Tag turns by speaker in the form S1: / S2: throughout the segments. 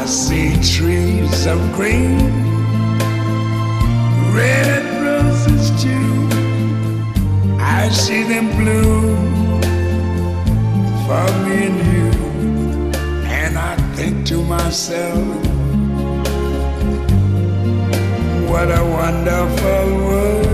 S1: I see trees of green, red roses too. I see them bloom for me and you. And I think to myself, what a wonderful world.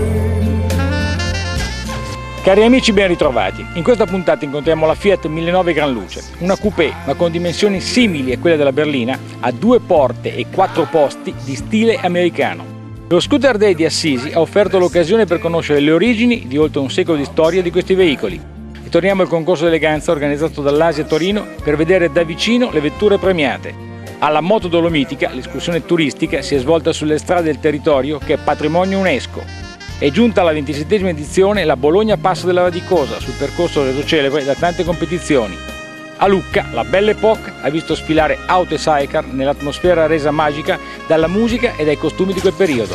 S2: Cari amici, ben ritrovati. In questa puntata incontriamo la Fiat 1009 Granluce, una coupé ma con dimensioni simili a quelle della berlina, a 2 porte e 4 posti di stile americano. Lo Scooter Day di Assisi ha offerto l'occasione per conoscere le origini di oltre un secolo di storia di questi veicoli. E torniamo al concorso d'eleganza organizzato dall'Asia Torino per vedere da vicino le vetture premiate. Alla Moto Dolomitica l'escursione turistica si è svolta sulle strade del territorio che è patrimonio UNESCO. È giunta alla 27ª edizione la Bologna Passo della Radicosa, sul percorso reso celebre da tante competizioni. A Lucca, la Belle Époque ha visto sfilare auto e sidecar nell'atmosfera resa magica dalla musica e dai costumi di quel periodo.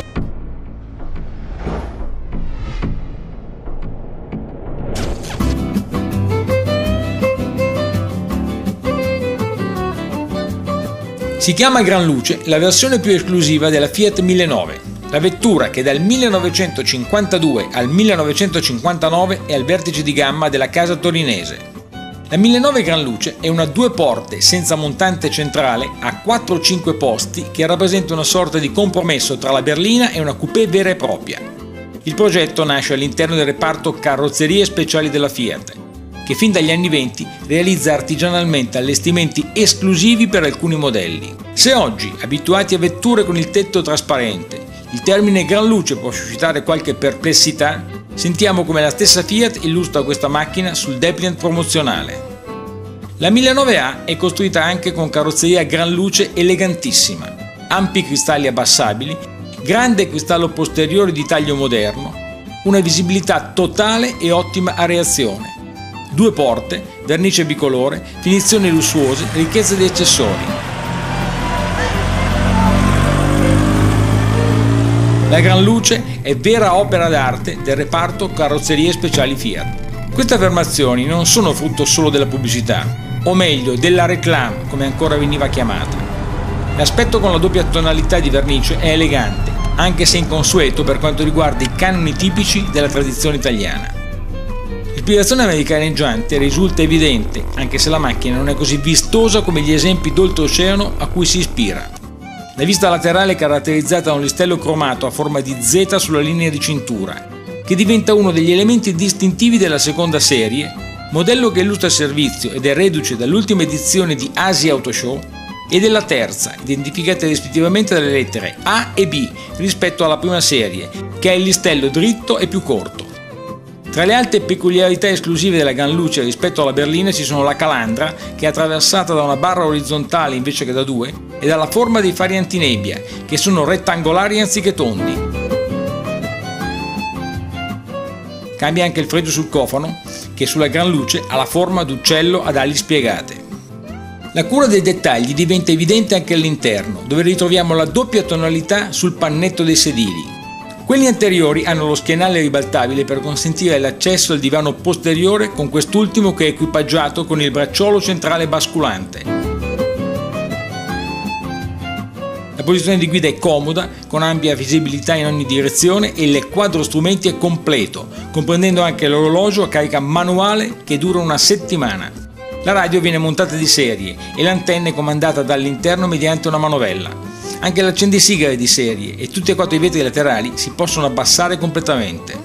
S2: Si chiama Granluce la versione più esclusiva della Fiat 1009. La vettura che dal 1952 al 1959 è al vertice di gamma della casa torinese. La 1009 Granluce è una 2 porte senza montante centrale a 4-5 posti che rappresenta una sorta di compromesso tra la berlina e una coupé vera e propria. Il progetto nasce all'interno del reparto carrozzerie speciali della Fiat, che fin dagli anni 20 realizza artigianalmente allestimenti esclusivi per alcuni modelli. Se oggi, abituati a vetture con il tetto trasparente, il termine Granluce può suscitare qualche perplessità, sentiamo come la stessa Fiat illustra questa macchina sul dépliant promozionale. La 1009A è costruita anche con carrozzeria Granluce elegantissima, ampi cristalli abbassabili, grande cristallo posteriore di taglio moderno, una visibilità totale e ottima areazione, 2 porte, vernice bicolore, finizioni lussuose, ricchezza di accessori. La Granluce è vera opera d'arte del reparto carrozzerie speciali Fiat. Queste affermazioni non sono frutto solo della pubblicità, o meglio della réclame, come ancora veniva chiamata. L'aspetto con la doppia tonalità di vernice è elegante, anche se inconsueto per quanto riguarda i canoni tipici della tradizione italiana. L'ispirazione americaneggiante risulta evidente, anche se la macchina non è così vistosa come gli esempi d'oltreoceano a cui si ispira. La vista laterale è caratterizzata da un listello cromato a forma di Z sulla linea di cintura, che diventa uno degli elementi distintivi della seconda serie, modello che illustra il servizio ed è reduce dall'ultima edizione di Asia Auto Show, e della terza, identificate rispettivamente dalle lettere A e B rispetto alla prima serie, che ha il listello dritto e più corto. Tra le altre peculiarità esclusive della Granluce rispetto alla berlina ci sono la calandra, che è attraversata da una barra orizzontale invece che da 2, e dalla forma dei fari antinebbia, che sono rettangolari anziché tondi. Cambia anche il fregio sul cofano, che sulla Granluce ha la forma d'uccello ad ali spiegate. La cura dei dettagli diventa evidente anche all'interno, dove ritroviamo la doppia tonalità sul pannetto dei sedili. Quelli anteriori hanno lo schienale ribaltabile per consentire l'accesso al divano posteriore, con quest'ultimo che è equipaggiato con il bracciolo centrale basculante. La posizione di guida è comoda, con ampia visibilità in ogni direzione, e il quadro strumenti è completo, comprendendo anche l'orologio a carica manuale che dura una settimana. La radio viene montata di serie e l'antenna è comandata dall'interno mediante una manovella. Anche l'accendisigari è di serie e tutti e 4 i vetri laterali si possono abbassare completamente.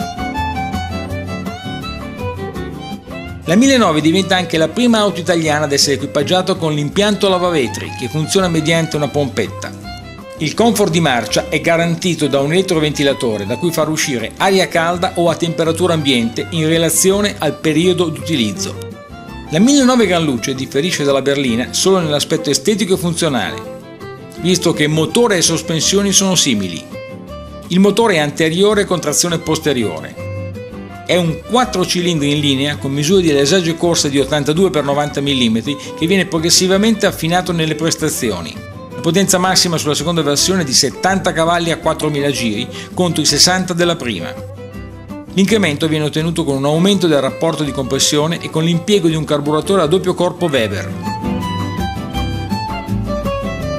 S2: La 1009 diventa anche la prima auto italiana ad essere equipaggiata con l'impianto lavavetri, che funziona mediante una pompetta. Il comfort di marcia è garantito da un eletroventilatore da cui far uscire aria calda o a temperatura ambiente in relazione al periodo d'utilizzo. La 1009 Granluce differisce dalla berlina solo nell'aspetto estetico e funzionale, visto che motore e sospensioni sono simili. Il motore è anteriore con trazione posteriore. È un 4 cilindri in linea con misure di alesagio e corsa di 82x90 mm che viene progressivamente affinato nelle prestazioni. La potenza massima sulla seconda versione è di 70 cavalli a 4.000 giri contro i 60 della prima. L'incremento viene ottenuto con un aumento del rapporto di compressione e con l'impiego di un carburatore a doppio corpo Weber.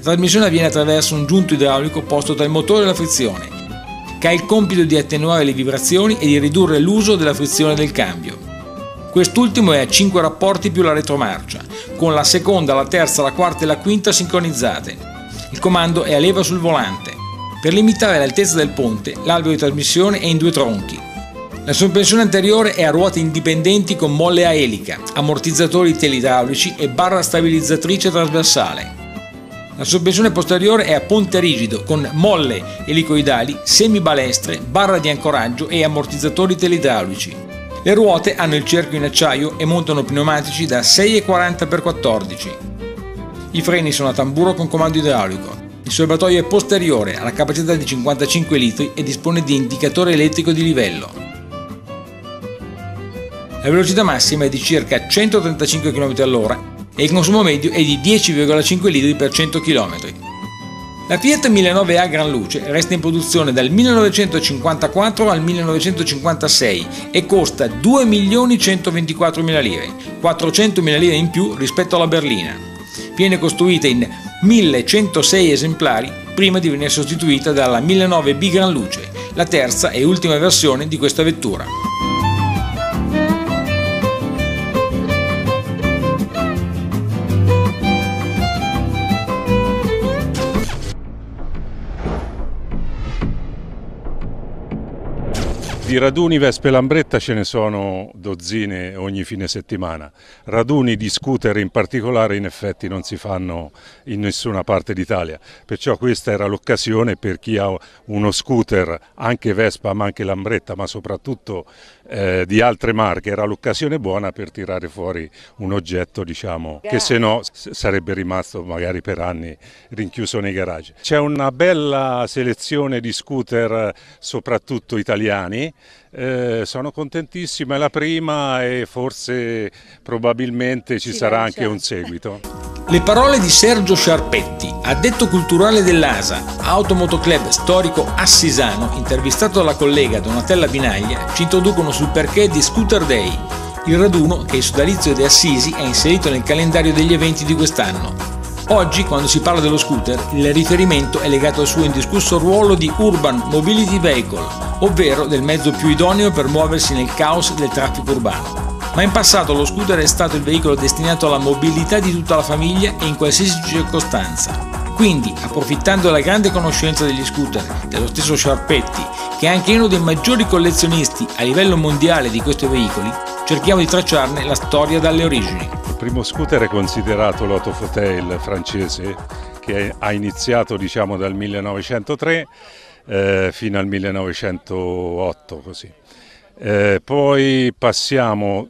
S2: trasmissione avviene attraverso un giunto idraulico posto tra il motore e la frizione, che ha il compito di attenuare le vibrazioni e di ridurre l'uso della frizione del cambio. Quest'ultimo è a 5 rapporti più la retromarcia, con la seconda, la terza, la quarta e la quinta sincronizzate. Il comando è a leva sul volante. Per limitare l'altezza del ponte, l'albero di trasmissione è in 2 tronchi. La sospensione anteriore è a ruote indipendenti con molle a elica, ammortizzatori telidraulici e barra stabilizzatrice trasversale. La sospensione posteriore è a ponte rigido con molle elicoidali, semibalestre, barra di ancoraggio e ammortizzatori telidraulici. Le ruote hanno il cerchio in acciaio e montano pneumatici da 6,40x14. I freni sono a tamburo con comando idraulico. Il serbatoio è posteriore, ha la capacità di 55 litri e dispone di indicatore elettrico di livello. La velocità massima è di circa 135 km/h e il consumo medio è di 10,5 litri per 100 km. La Fiat 1009A Gran Luce resta in produzione dal 1954 al 1956 e costa 2.124.000 lire, 400.000 lire in più rispetto alla berlina. Viene costruita in 1106 esemplari prima di venire sostituita dalla 1009B Gran Luce, la terza e ultima versione di questa vettura.
S3: Di raduni Vespe Lambretta ce ne sono dozzine ogni fine settimana. Raduni di scooter in particolare in effetti non si fanno in nessuna parte d'Italia, perciò questa era l'occasione per chi ha uno scooter, anche Vespa ma anche Lambretta, ma soprattutto di altre marche, era l'occasione buona per tirare fuori un oggetto, diciamo, che se no sarebbe rimasto magari per anni rinchiuso nei garage. C'è una bella selezione di scooter soprattutto italiani. Sono contentissimo, è la prima e forse probabilmente ci sarà anche un seguito.
S2: Le parole di Sergio Sciarpetti, addetto culturale dell'ASA, Automoto Club storico assisano, intervistato dalla collega Donatella Binaglia, ci introducono sul perché di Scooter Day, il raduno che il sodalizio di Assisi ha inserito nel calendario degli eventi di quest'anno. Oggi, quando si parla dello scooter, il riferimento è legato al suo indiscusso ruolo di Urban Mobility Vehicle, ovvero del mezzo più idoneo per muoversi nel caos del traffico urbano. Ma in passato lo scooter è stato il veicolo destinato alla mobilità di tutta la famiglia e in qualsiasi circostanza. Quindi, approfittando della grande conoscenza degli scooter dello stesso Sciarpetti, che è anche uno dei maggiori collezionisti a livello mondiale di questi veicoli, cerchiamo di tracciarne la storia dalle origini.
S3: Il primo scooter è considerato l'Autofotail francese, che ha iniziato diciamo dal 1903 fino al 1908 così. Poi passiamo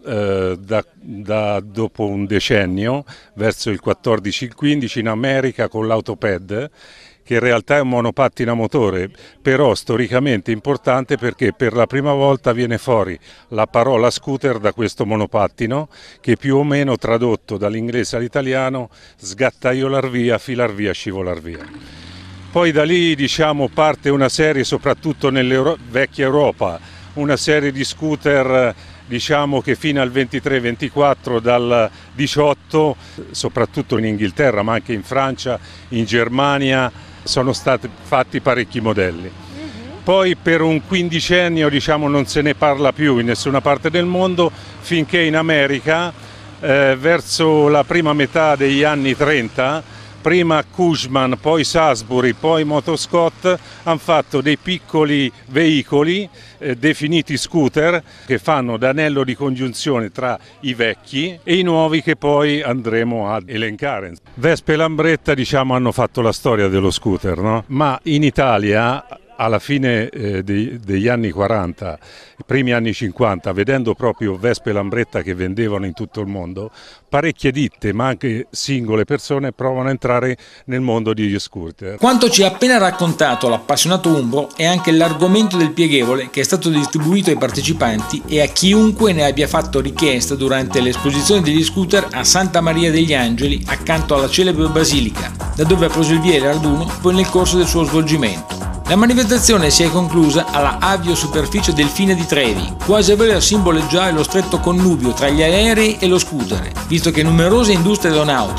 S3: dopo un decennio verso il 14-15 in America con l'Autoped, che in realtà è un monopattino a motore, però storicamente importante perché per la prima volta viene fuori la parola scooter da questo monopattino, che più o meno tradotto dall'inglese all'italiano sgattaiolar via, filar via, scivolar via. Poi da lì diciamo parte una serie, soprattutto nella vecchia Europa, una serie di scooter diciamo che fino al 23-24, dal 18, soprattutto in Inghilterra ma anche in Francia, in Germania, sono stati fatti parecchi modelli. Poi per un quindicennio diciamo non se ne parla più in nessuna parte del mondo, finché in America verso la prima metà degli anni 30, prima Cushman, poi Salisbury, poi Motoscott hanno fatto dei piccoli veicoli definiti scooter, che fanno da anello di congiunzione tra i vecchi e i nuovi che poi andremo ad elencare. Vespa e Lambretta diciamo hanno fatto la storia dello scooter, no? Ma in Italia alla fine degli anni 40, i primi anni 50, vedendo proprio Vespa e Lambretta che vendevano in tutto il mondo, parecchie ditte ma anche singole persone provano a entrare nel mondo degli scooter.
S2: Quanto ci ha appena raccontato l'appassionato umbro è anche l'argomento del pieghevole che è stato distribuito ai partecipanti e a chiunque ne abbia fatto richiesta durante l'esposizione degli scooter a Santa Maria degli Angeli, accanto alla celebre basilica, da dove ha preso il via il raduno poi nel corso del suo svolgimento. La manifestazione si è conclusa alla aviosuperficie Delfina di Trevi, quasi a voler simboleggiare lo stretto connubio tra gli aerei e lo scooter, visto che numerose industrie aeronautiche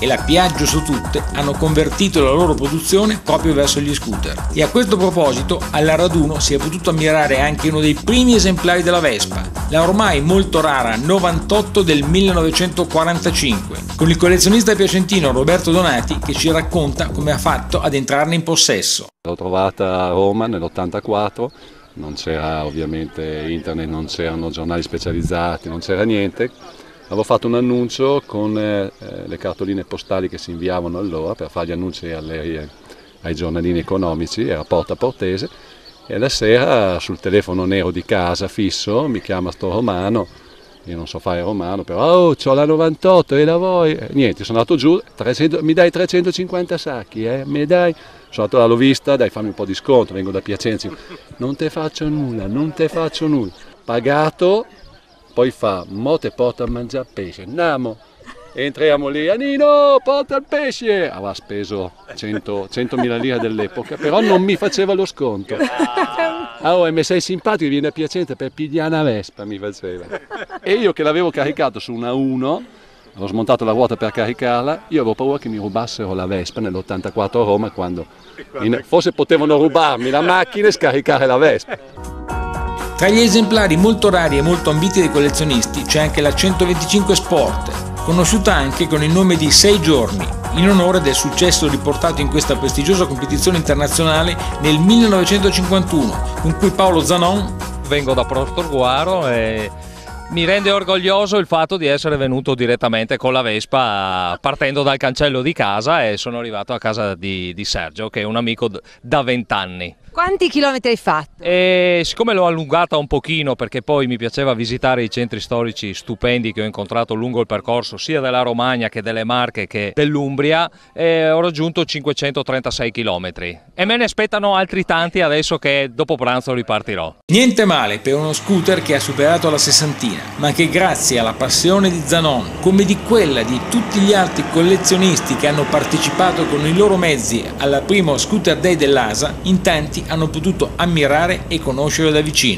S2: e la Piaggio su tutte hanno convertito la loro produzione proprio verso gli scooter. E a questo proposito, alla raduno si è potuto ammirare anche uno dei primi esemplari della Vespa, la ormai molto rara 98 del 1945, con il collezionista piacentino Roberto Donati che ci racconta come ha fatto ad entrarne in possesso.
S4: L'ho trovata a Roma nell'84, non c'era ovviamente internet, non c'erano giornali specializzati, non c'era niente. Avevo fatto un annuncio con le cartoline postali che si inviavano allora per fare gli annunci ai giornalini economici, era Porta Portese, e la sera sul telefono nero di casa fisso mi chiama sto romano, io non so fare romano, però c'ho la 98 e la vuoi? Niente, sono andato giù, mi dai 350 sacchi, mi dai? Sono andato là, l'ho vista, dai fammi un po' di sconto, vengo da Piacenza, non te faccio nulla, non te faccio nulla. Pagato, poi fa, mo te porta a mangiare pesce, andiamo. Entriamo lì, Anino, porta il pesce! Aveva speso 100.000 lire dell'epoca, però non mi faceva lo sconto. Ah, mi sei simpatico, vieni a Piacenza per pigliare una Vespa, mi faceva. E io che l'avevo caricato su una 1, avevo smontato la ruota per caricarla, io avevo paura che mi rubassero la Vespa nell'84 a Roma, quando forse potevano rubarmi la macchina e scaricare la Vespa.
S2: Tra gli esemplari molto rari e molto ambiti dei collezionisti c'è anche la 125 Sport, conosciuta anche con il nome di 6 giorni, in onore del successo riportato in questa prestigiosa competizione internazionale nel 1951, con cui Paolo Zanon.
S5: Vengo da Prostorguaro e mi rende orgoglioso il fatto di essere venuto direttamente con la Vespa partendo dal cancello di casa, e sono arrivato a casa di Sergio, che è un amico da 20 anni.
S6: Quanti chilometri hai fatto?
S5: E siccome l'ho allungata un pochino, perché poi mi piaceva visitare i centri storici stupendi che ho incontrato lungo il percorso sia della Romagna che delle Marche che dell'Umbria, ho raggiunto 536 chilometri e me ne aspettano altri tanti adesso che dopo pranzo ripartirò.
S2: Niente male per uno scooter che ha superato la sessantina, ma che grazie alla passione di Zanon, come di quella di tutti gli altri collezionisti che hanno partecipato con i loro mezzi alla primo Scooter Day dell'ASA, in tanti hanno potuto ammirare e conoscere da vicino.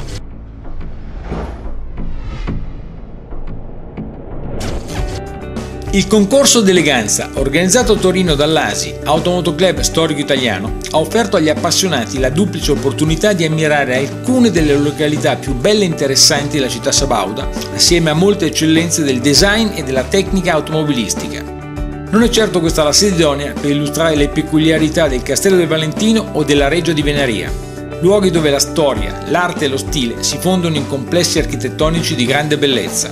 S2: Il concorso d'eleganza, organizzato a Torino dall'ASI, Automoto Club Storico Italiano, ha offerto agli appassionati la duplice opportunità di ammirare alcune delle località più belle e interessanti della città sabauda, assieme a molte eccellenze del design e della tecnica automobilistica. Non è certo questa la sede idonea per illustrare le peculiarità del Castello del Valentino o della Reggia di Venaria, luoghi dove la storia, l'arte e lo stile si fondono in complessi architettonici di grande bellezza.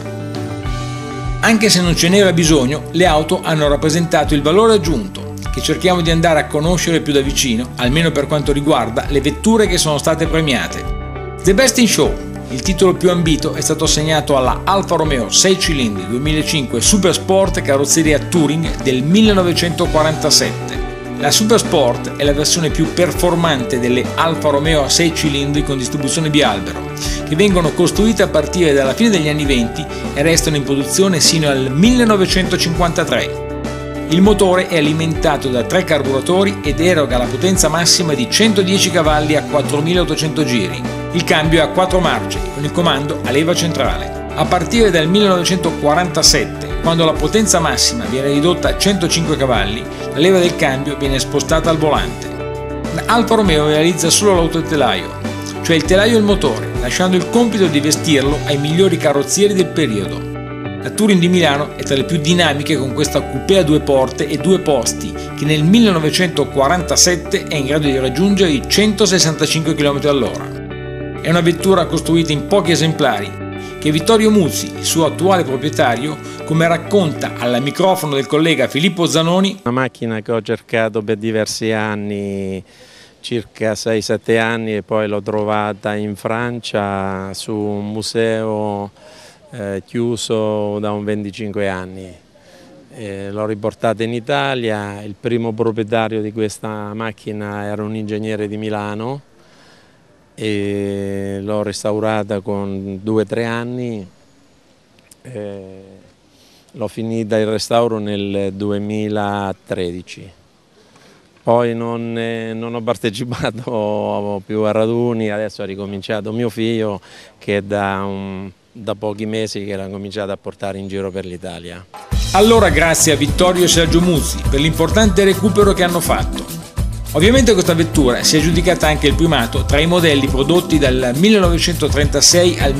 S2: Anche se non ce n'era bisogno, le auto hanno rappresentato il valore aggiunto, che cerchiamo di andare a conoscere più da vicino, almeno per quanto riguarda le vetture che sono state premiate. The Best in Show. Il titolo più ambito è stato assegnato alla Alfa Romeo 6 cilindri 2005 Super Sport carrozzeria Touring del 1947. La Super Sport è la versione più performante delle Alfa Romeo a 6 cilindri con distribuzione bialbero, che vengono costruite a partire dalla fine degli anni 20 e restano in produzione sino al 1953. Il motore è alimentato da 3 carburatori ed eroga la potenza massima di 110 cavalli a 4.800 giri. Il cambio è a 4 marce, con il comando a leva centrale. A partire dal 1947, quando la potenza massima viene ridotta a 105 cavalli, la leva del cambio viene spostata al volante. Alfa Romeo realizza solo l'autotelaio, cioè il telaio e il motore, lasciando il compito di vestirlo ai migliori carrozzieri del periodo. La Touring di Milano è tra le più dinamiche con questa coupé a 2 porte e 2 posti che nel 1947 è in grado di raggiungere i 165 km/h. È una vettura costruita in pochi esemplari che Vittorio Muzzi, il suo attuale proprietario, come racconta al microfono del collega Filippo Zanoni.
S7: Una macchina che ho cercato per diversi anni, circa 6-7 anni, e poi l'ho trovata in Francia su un museo chiuso da un 25 anni. L'ho riportata in Italia, il primo proprietario di questa macchina era un ingegnere di Milano e l'ho restaurata con 2-3 anni, l'ho finita il restauro nel 2013. Poi non ho partecipato più a raduni, adesso ha ricominciato mio figlio che da pochi mesi che l'ha cominciato a portare in giro per l'Italia.
S2: Allora grazie a Vittorio e Sergio Muzzi per l'importante recupero che hanno fatto. Ovviamente questa vettura si è aggiudicata anche il primato tra i modelli prodotti dal 1936 al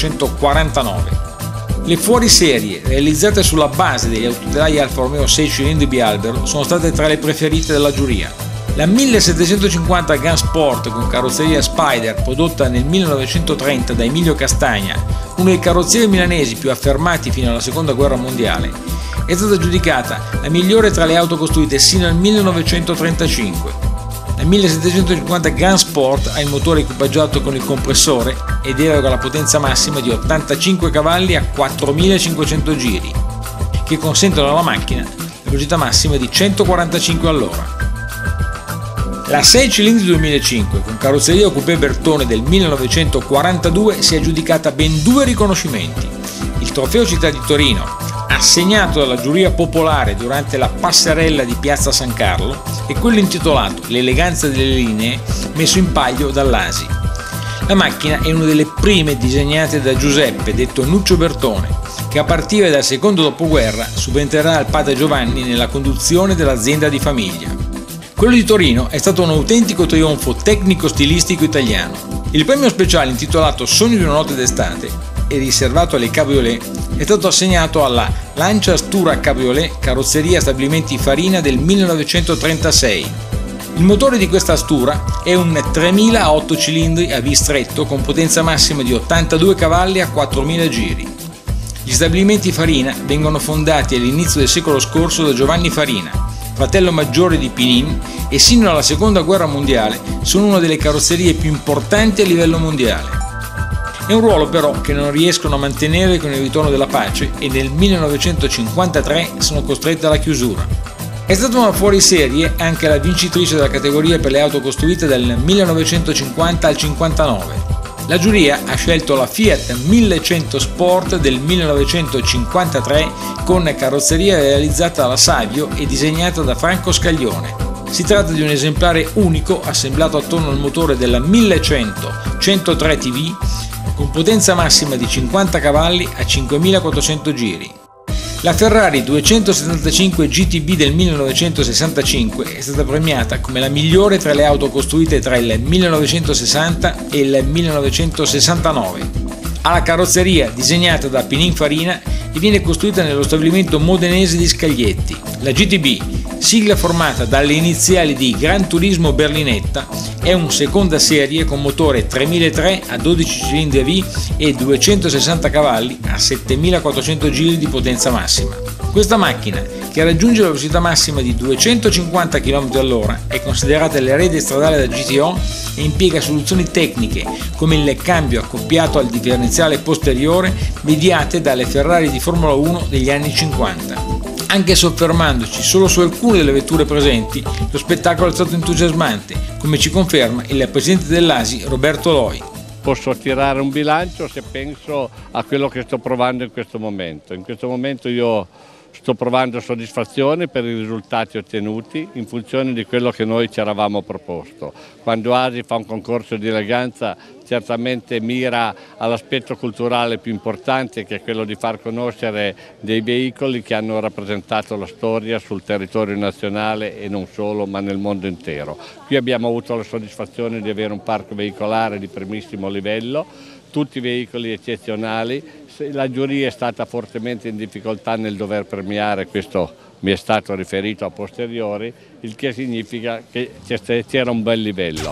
S2: 1949. Le fuoriserie, realizzate sulla base degli autotelai Alfa Romeo 6 cilindri bialbero, sono state tra le preferite della giuria. La 1750 Gun Sport con carrozzeria Spider, prodotta nel 1930 da Emilio Castagna, uno dei carrozzieri milanesi più affermati fino alla Seconda Guerra Mondiale, è stata giudicata la migliore tra le auto costruite sino al 1935. La 1750 Gun Sport ha il motore equipaggiato con il compressore ed eroga la potenza massima di 85 cavalli a 4500 giri, che consentono alla macchina la velocità massima di 145 all'ora. La 6 cilindri 2005 con carrozzeria coupé Bertone del 1942 si è aggiudicata ben 2 riconoscimenti: il Trofeo Città di Torino, assegnato dalla giuria popolare durante la passerella di Piazza San Carlo, e quello intitolato L'eleganza delle linee, messo in palio dall'ASI. La macchina è una delle prime disegnate da Giuseppe, detto Nuccio Bertone, che a partire dal secondo dopoguerra subentrerà al padre Giovanni nella conduzione dell'azienda di famiglia. Quello di Torino è stato un autentico trionfo tecnico-stilistico italiano. Il premio speciale intitolato Sogno di una notte d'estate e riservato alle cabriolet è stato assegnato alla Lancia Stura Cabriolet Carrozzeria Stabilimenti Farina del 1936. Il motore di questa Stura è un 3000 a 8 cilindri a V stretto con potenza massima di 82 cavalli a 4000 giri. Gli stabilimenti Farina vengono fondati all'inizio del secolo scorso da Giovanni Farina, fratello maggiore di Pinin, e sino alla Seconda Guerra Mondiale sono una delle carrozzerie più importanti a livello mondiale. È un ruolo però che non riescono a mantenere con il ritorno della pace e nel 1953 sono costrette alla chiusura. È stata una fuoriserie anche la vincitrice della categoria per le auto costruite dal 1950 al 59. La giuria ha scelto la Fiat 1100 Sport del 1953 con carrozzeria realizzata dalla Savio e disegnata da Franco Scaglione. Si tratta di un esemplare unico assemblato attorno al motore della 1100 103 TV con potenza massima di 50 cavalli a 5400 giri. La Ferrari 275 GTB del 1965 è stata premiata come la migliore tra le auto costruite tra il 1960 e il 1969. Ha la carrozzeria disegnata da Pininfarina e viene costruita nello stabilimento modenese di Scaglietti. La GTB, sigla formata dalle iniziali di Gran Turismo Berlinetta, è un seconda serie con motore 3003 a 12 cilindri a V e 260 cavalli a 7400 giri di potenza massima. Questa macchina, che raggiunge la velocità massima di 250 km all'ora, è considerata l'erede stradale da GTO e impiega soluzioni tecniche come il cambio accoppiato al differenziale posteriore mediate dalle Ferrari di Formula 1 degli anni 50. Anche soffermandoci solo su alcune delle vetture presenti, lo spettacolo è stato entusiasmante, come ci conferma il presidente dell'ASI Roberto Loi.
S6: Posso tirare un bilancio se penso a quello che sto provando in questo momento. In questo momento io sto provando soddisfazione per i risultati ottenuti in funzione di quello che noi ci eravamo proposto. Quando ASI fa un concorso di eleganza certamente mira all'aspetto culturale più importante, che è quello di far conoscere dei veicoli che hanno rappresentato la storia sul territorio nazionale e non solo, ma nel mondo intero. Qui abbiamo avuto la soddisfazione di avere un parco veicolare di primissimo livello, tutti veicoli eccezionali. La giuria è stata fortemente in difficoltà nel dover premiare, questo mi è stato riferito a posteriori, il che significa che c'era un bel livello.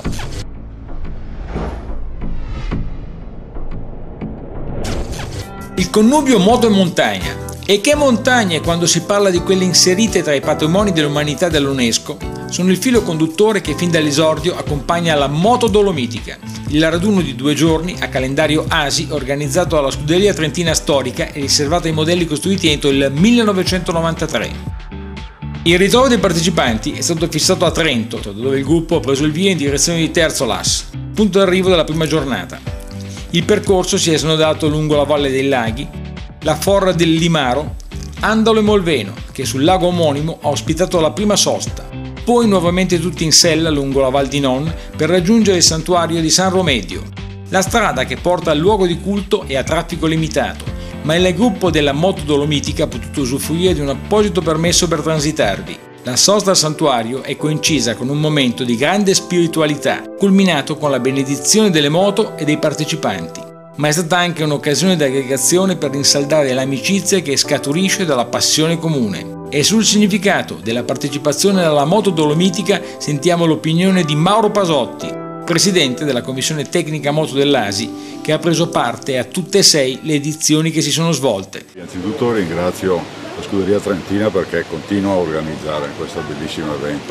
S2: Il connubio moto e montagna. E che montagne quando si parla di quelle inserite tra i patrimoni dell'umanità dell'UNESCO sono il filo conduttore che fin dall'esordio accompagna la Moto Dolomitica, il raduno di 2 giorni a calendario ASI organizzato dalla Scuderia Trentina Storica e riservato ai modelli costruiti entro il 1993. Il ritrovo dei partecipanti è stato fissato a Trento, dove il gruppo ha preso il via in direzione di Terzolas, punto d'arrivo della prima giornata. Il percorso si è snodato lungo la Valle dei Laghi, la Forra del Limaro, Andalo e Molveno, che sul lago omonimo ha ospitato la prima sosta, poi nuovamente tutti in sella lungo la Val di Non per raggiungere il santuario di San Romedio. La strada che porta al luogo di culto è a traffico limitato, ma il gruppo della Moto Dolomitica ha potuto usufruire di un apposito permesso per transitarvi. La sosta al santuario è coincisa con un momento di grande spiritualità, culminato con la benedizione delle moto e dei partecipanti, ma è stata anche un'occasione di aggregazione per rinsaldare l'amicizia che scaturisce dalla passione comune. E sul significato della partecipazione alla Moto Dolomitica sentiamo l'opinione di Mauro Pasotti, presidente della commissione tecnica moto dell'ASI, che ha preso parte a tutte e 6 le edizioni che si sono svolte.
S8: Innanzitutto ringrazio la Scuderia Trentina perché continua a organizzare questo bellissimo evento.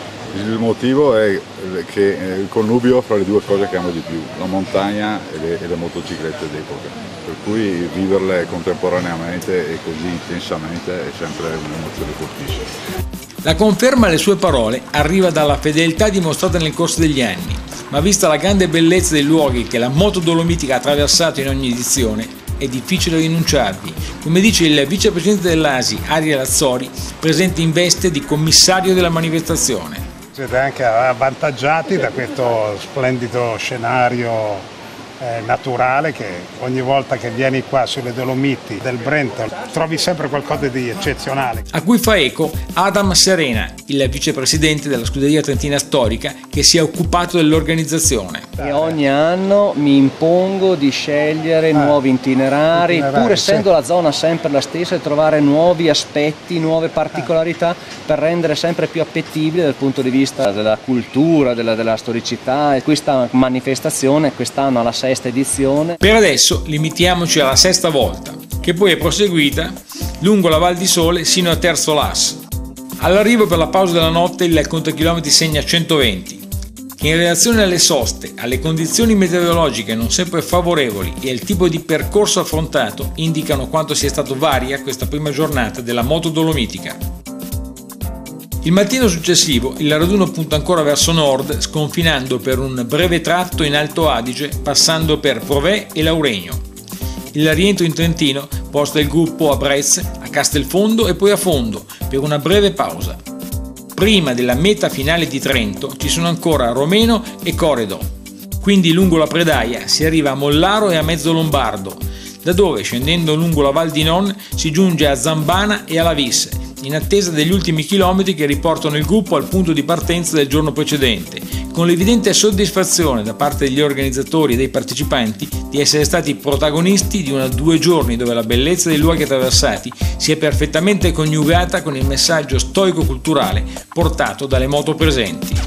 S8: Il motivo è che il connubio fra le due cose che amo di più, la montagna e le motociclette d'epoca, per cui viverle contemporaneamente e così intensamente è sempre un'emozione fortissima.
S2: La conferma alle sue parole arriva dalla fedeltà dimostrata nel corso degli anni, ma vista la grande bellezza dei luoghi che la Moto Dolomitica ha attraversato in ogni edizione, è difficile rinunciarvi, come dice il vicepresidente dell'ASI, Ariel Azzori, presente in veste di commissario della manifestazione.
S9: Siete anche avvantaggiati da questo splendido scenario naturale che ogni volta che vieni qua sulle Dolomiti del Brento trovi sempre qualcosa di eccezionale.
S2: A cui fa eco Adam Serena, il vicepresidente della Scuderia Trentina Storica che si è occupato dell'organizzazione.
S10: E ogni anno mi impongo di scegliere nuovi itinerari, pur essendo la zona sempre la stessa, e trovare nuovi aspetti, nuove particolarità per rendere sempre più appetibile dal punto di vista della cultura, della storicità. E questa manifestazione quest'anno alla 6ª edizione.
S2: Per adesso limitiamoci alla 6ª volta, che poi è proseguita lungo la Val di Sole sino a Terzo Las. All'arrivo per la pausa della notte il contachilometri segna 120, che in relazione alle soste, alle condizioni meteorologiche non sempre favorevoli e al tipo di percorso affrontato indicano quanto sia stato varia questa prima giornata della Moto Dolomitica. Il mattino successivo il raduno punta ancora verso nord, sconfinando per un breve tratto in Alto Adige, passando per Provè e Lauregno. Il rientro in Trentino porta il gruppo a Brez, a Castelfondo e poi a Fondo, per una breve pausa. Prima della meta finale di Trento ci sono ancora Romeno e Corredò. Quindi lungo la Predaia si arriva a Mollaro e a Mezzolombardo, da dove, scendendo lungo la Val di Non, si giunge a Zambana e alla Visse, in attesa degli ultimi chilometri che riportano il gruppo al punto di partenza del giorno precedente, con l'evidente soddisfazione da parte degli organizzatori e dei partecipanti di essere stati protagonisti di 2 giorni dove la bellezza dei luoghi attraversati si è perfettamente coniugata con il messaggio storico-culturale portato dalle moto presenti.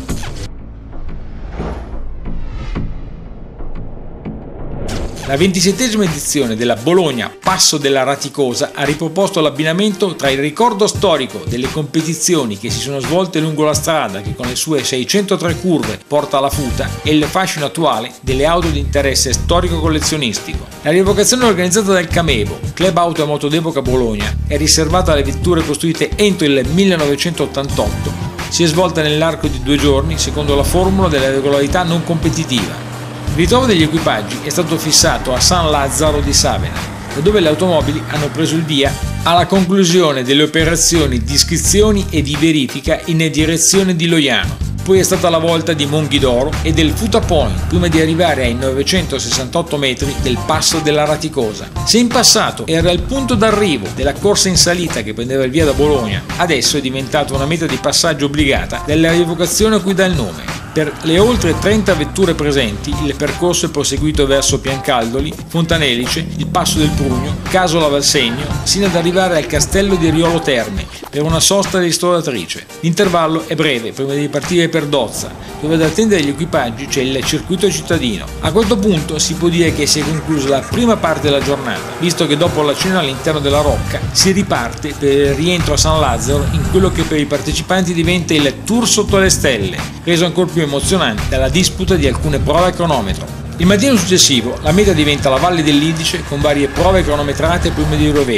S2: La 27ª edizione della Bologna Passo della Raticosa ha riproposto l'abbinamento tra il ricordo storico delle competizioni che si sono svolte lungo la strada che con le sue 603 curve porta alla Futa e il fascino attuale delle auto di interesse storico-collezionistico. La rievocazione organizzata dal Camevo, Club Auto e Moto d'Epoca Bologna, è riservata alle vetture costruite entro il 1988. Si è svolta nell'arco di 2 giorni secondo la formula della regolarità non competitiva. Il ritrovo degli equipaggi è stato fissato a San Lazzaro di Savena, da dove le automobili hanno preso il via alla conclusione delle operazioni di iscrizioni e di verifica in direzione di Loiano. Poi è stata la volta di Monghidoro e del Futa Point, prima di arrivare ai 968 metri del Passo della Raticosa. Se in passato era il punto d'arrivo della corsa in salita che prendeva il via da Bologna, adesso è diventato una meta di passaggio obbligata della rievocazione a cui dà il nome. Per le oltre 30 vetture presenti, il percorso è proseguito verso Piancaldoli, Fontanelice, il Passo del Prugno, Casola Valsegno, sino ad arrivare al Castello di Riolo Terme, per una sosta ristoratrice. L'intervallo è breve, prima di partire per Dozza, dove ad attendere gli equipaggi c'è il circuito cittadino. A questo punto si può dire che si è conclusa la prima parte della giornata, visto che dopo la cena all'interno della Rocca si riparte per il rientro a San Lazzaro in quello che per i partecipanti diventa il Tour sotto le stelle, reso ancora più emozionante dalla disputa di alcune prove a cronometro. Il mattino successivo la meta diventa la Valle dell'Idice con varie prove cronometrate prima di Roveggio.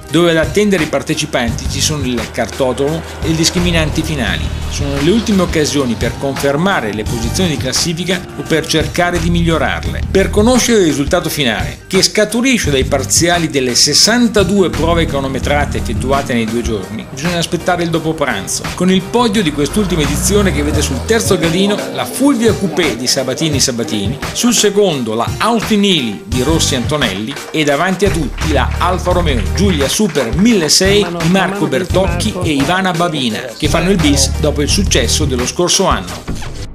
S2: dove ad attendere i partecipanti ci sono il cartodromo e le discriminanti finali. Sono le ultime occasioni per confermare le posizioni di classifica o per cercare di migliorarle. Per conoscere il risultato finale, che scaturisce dai parziali delle 62 prove cronometrate effettuate nei 2 giorni, bisogna aspettare il dopo pranzo, con il podio di quest'ultima edizione che vede sul terzo gradino la Fulvia Coupé di Sabatini, sul secondo la Austin Healey di Rossi Antonelli e davanti a tutti la Alfa Romeo Giulia Super 1600 di Marco Bertocchi e Ivana Babina, che fanno il bis dopo il successo dello scorso anno.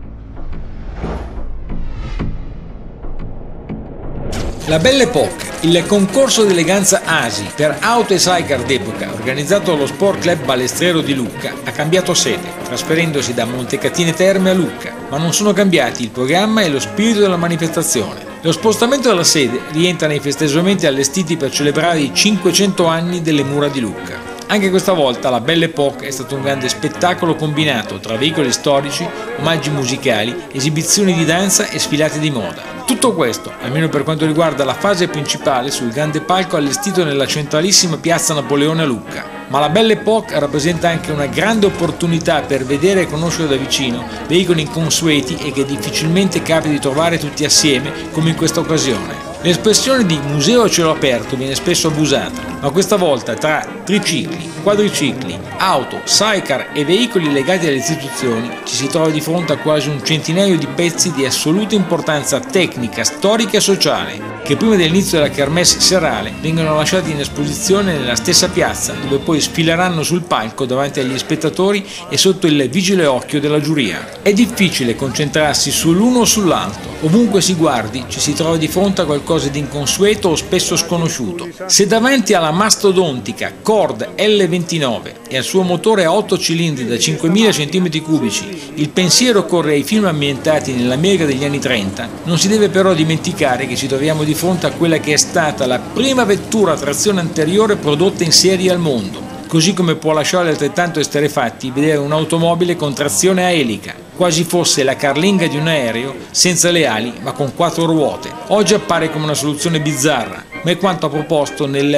S2: La Belle Époque, il concorso d'eleganza ASI per auto e sidecar d'epoca organizzato dallo Sport Club Balestrero di Lucca, ha cambiato sede, trasferendosi da Montecatini Terme a Lucca, ma non sono cambiati il programma e lo spirito della manifestazione. Lo spostamento della sede rientra nei festeggiamenti allestiti per celebrare i 500 anni delle mura di Lucca. Anche questa volta la Belle Époque è stato un grande spettacolo combinato tra veicoli storici, omaggi musicali, esibizioni di danza e sfilate di moda. Tutto questo, almeno per quanto riguarda la fase principale sul grande palco allestito nella centralissima piazza Napoleone a Lucca. Ma la Belle Époque rappresenta anche una grande opportunità per vedere e conoscere da vicino veicoli inconsueti e che difficilmente capita di trovare tutti assieme come in questa occasione. L'espressione di museo a cielo aperto viene spesso abusata, ma questa volta tra tricicli, quadricicli, auto, sidecar e veicoli legati alle istituzioni ci si trova di fronte a quasi un centinaio di pezzi di assoluta importanza tecnica, storica e sociale, che prima dell'inizio della kermesse serale vengono lasciati in esposizione nella stessa piazza, dove poi sfileranno sul palco davanti agli spettatori e sotto il vigile occhio della giuria. È difficile concentrarsi sull'uno o sull'altro. Ovunque si guardi ci si trova di fronte a qualcosa di inconsueto o spesso sconosciuto. Se davanti alla mastodontica Cord L29 e al suo motore a 8 cilindri da 5.000 cm3 il pensiero corre ai film ambientati nell'America degli anni 30, non si deve però dimenticare che ci troviamo di fronte a quella che è stata la prima vettura a trazione anteriore prodotta in serie al mondo, così come può lasciare altrettanto esterefatti vedere un'automobile con trazione a elica, quasi fosse la carlinga di un aereo senza le ali ma con 4 ruote. Oggi appare come una soluzione bizzarra, ma è quanto ha proposto nel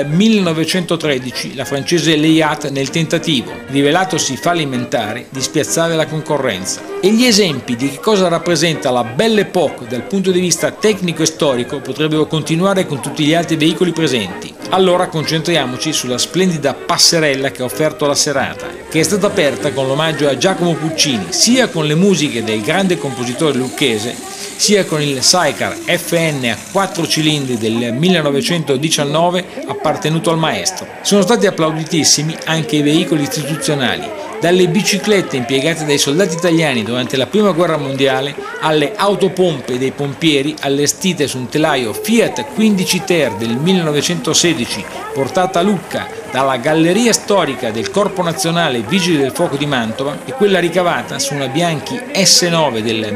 S2: 1913 la francese Leiat nel tentativo, rivelatosi fallimentare, di spiazzare la concorrenza. E gli esempi di che cosa rappresenta la Belle Époque dal punto di vista tecnico e storico potrebbero continuare con tutti gli altri veicoli presenti. Allora concentriamoci sulla splendida passerella che ha offerto la serata, che è stata aperta con l'omaggio a Giacomo Puccini, sia con le musiche del grande compositore lucchese, sia con il sidecar FN a 4 cilindri del 1919 appartenuto al maestro. Sono stati applauditissimi anche i veicoli istituzionali, dalle biciclette impiegate dai soldati italiani durante la Prima Guerra Mondiale alle autopompe dei pompieri allestite su un telaio Fiat 15 Ter del 1916 portata a Lucca dalla Galleria Storica del Corpo Nazionale Vigili del Fuoco di Mantova e quella ricavata su una Bianchi S9 del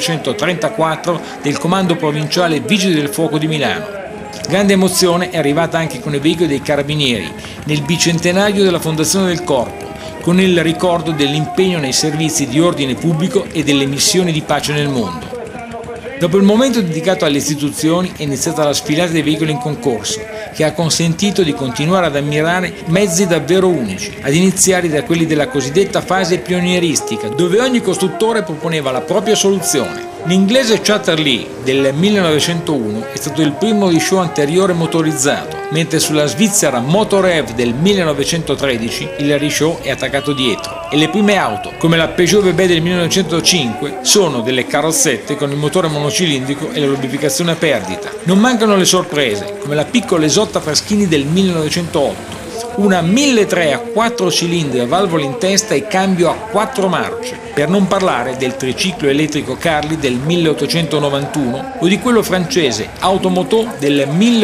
S2: 1934 del Comando Provinciale Vigili del Fuoco di Milano. Grande emozione è arrivata anche con i veicoli dei Carabinieri nel bicentenario della fondazione del Corpo, con il ricordo dell'impegno nei servizi di ordine pubblico e delle missioni di pace nel mondo. Dopo il momento dedicato alle istituzioni è iniziata la sfilata dei veicoli in concorso, che ha consentito di continuare ad ammirare mezzi davvero unici, ad iniziare da quelli della cosiddetta fase pionieristica, dove ogni costruttore proponeva la propria soluzione. L'inglese Chatterley del 1901 è stato il primo risciò anteriore motorizzato, mentre sulla svizzera Motorev del 1913 il risciò è attaccato dietro. E le prime auto, come la Peugeot VB del 1905, sono delle carrozzette con il motore monocilindrico e la lubrificazione a perdita. Non mancano le sorprese, come la piccola Esotta Fraschini del 1908, una 1300 a 4 cilindri a valvola in testa e cambio a 4 marce, per non parlare del triciclo elettrico Carli del 1891 o di quello francese Automoto del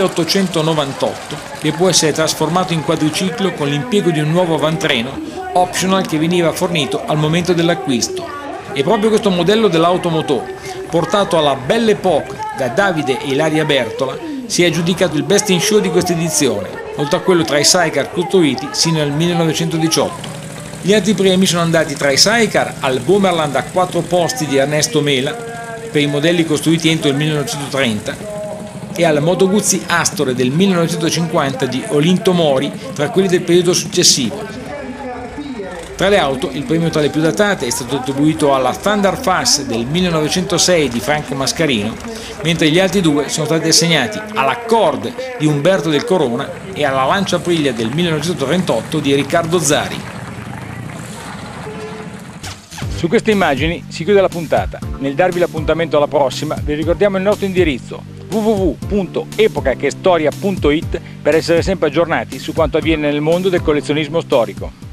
S2: 1898, che può essere trasformato in quadriciclo con l'impiego di un nuovo avantreno optional che veniva fornito al momento dell'acquisto. E proprio questo modello dell'Automoto, portato alla Belle Époque da Davide e Ilaria Bertola, si è aggiudicato il Best in Show di questa edizione, oltre a quello tra i sidecar costruiti sino al 1918. Gli altri premi sono andati tra i sidecar al Boomerland a 4 posti di Ernesto Mela per i modelli costruiti entro il 1930, e al Moto Guzzi Astore del 1950 di Olinto Mori tra quelli del periodo successivo. Tra le auto, il premio tra le più datate è stato attribuito alla Thunder Fuss del 1906 di Franco Mascarino, mentre gli altri due sono stati assegnati alla Cord di Umberto del Corona e alla Lancia Aprilia del 1938 di Riccardo Zari.
S11: Su queste immagini si chiude la puntata. Nel darvi l'appuntamento alla prossima vi ricordiamo il nostro indirizzo www.epocachestoria.it per essere sempre aggiornati su quanto avviene nel mondo del collezionismo storico.